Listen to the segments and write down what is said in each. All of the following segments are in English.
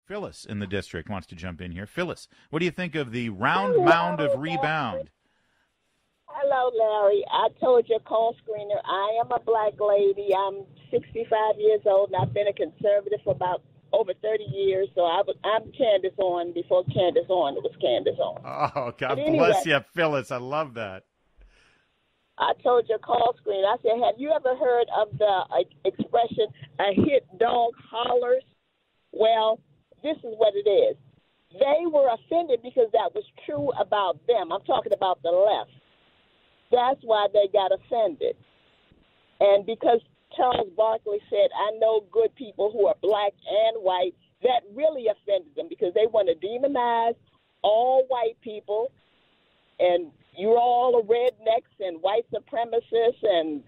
Phyllis in the district wants to jump in here. Phyllis, what do you think of the round mound of rebound? Hello, Larry. I told your call screener I am a black lady. I'm 65 years old, and I've been a conservative for about over 30 years. So I'm Candace On before Candace On. It was Candace On. Oh, God bless you, Phyllis. I love that. I told your call screener, I said, have you ever heard of the expression, a hit dog hollers? Well, this is what it is. They were offended because that was true about them. I'm talking about the left. That's why they got offended. And because Charles Barkley said, I know good people who are black and white, that really offended them because they want to demonize all white people, and you're all rednecks and white supremacists and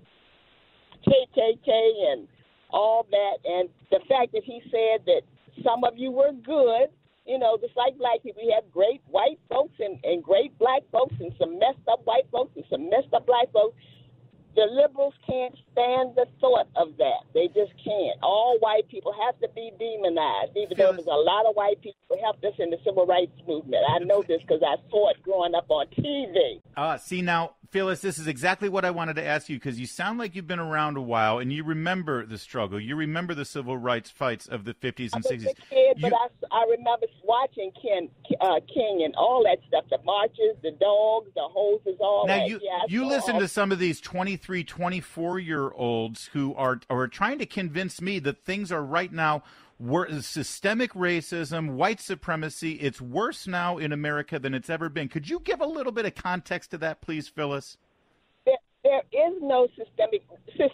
KKK and all that. And the fact that he said that some of you were good, you know, just like black people, you have great white folks and great black folks and some messed up white folks and some messed up black folks. The liberals can't stand the thought of that. They just can't. All white people have to be demonized, even though there's a lot of white people who helped us in the civil rights movement. I know this because I saw it growing up on TV. See, now, Phyllis, this is exactly what I wanted to ask you, because you sound like you've been around a while, and you remember the struggle. You remember the civil rights fights of the 50s and 60s. I was a kid, but I remember watching King and all that stuff, the marches, the dogs, the hoses, all now, that. You listen to some of these 23, 24-year-olds who are trying to convince me that things are right now. Systemic racism, white supremacy, it's worse now in America than it's ever been. Could you give a little bit of context to that, please, Phyllis? There is no systemic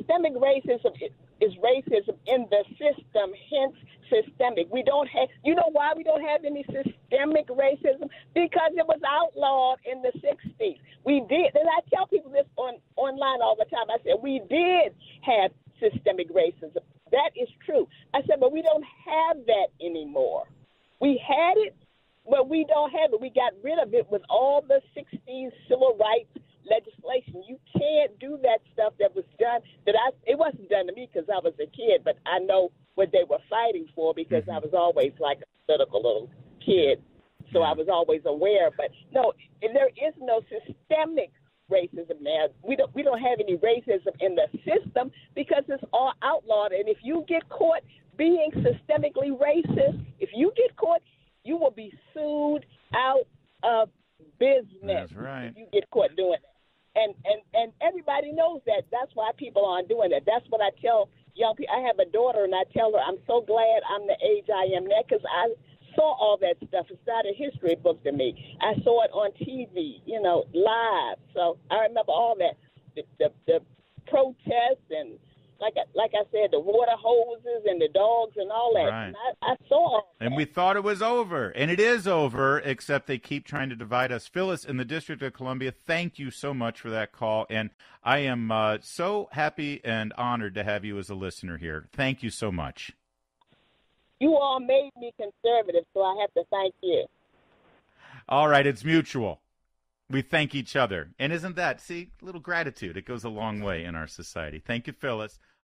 racism is racism in the system, hence systemic. We don't have, you know why we don't have any systemic racism? Because it was outlawed in the 60s. We did, and I tell people this online all the time. I said, we did have systemic racism. That is true. I said, but we don't have that anymore. We had it, but we don't have it. We got rid of it with all the 60s civil rights legislation. You can't do that stuff that was done. It wasn't done to me because I was a kid, but I know what they were fighting for because I was always like a political little kid, so I was always aware. But no, there is no systemic racism now. We don't have any racism in the system because it's all outlawed. And if you get caught being systemically racist, if you get caught, you will be sued out of business. That's right. If you get caught doing it. And everybody knows that. That's why people aren't doing it. That's what I tell young people. I have a daughter, and I tell her I'm so glad I'm the age I am now because I saw all that stuff. It's not a history book to me. I saw it on TV, live. So I remember all that, the protests and, like I said, the water hoses and the dogs and all that. Right. And I saw all that. And we thought it was over, and it is over, except they keep trying to divide us. Phyllis in the District of Columbia, thank you so much for that call, and I am so happy and honored to have you as a listener here. Thank you so much. You all made me conservative, so I have to thank you. All right, it's mutual. We thank each other. And isn't that, see, a little gratitude. It goes a long way in our society. Thank you, Phyllis.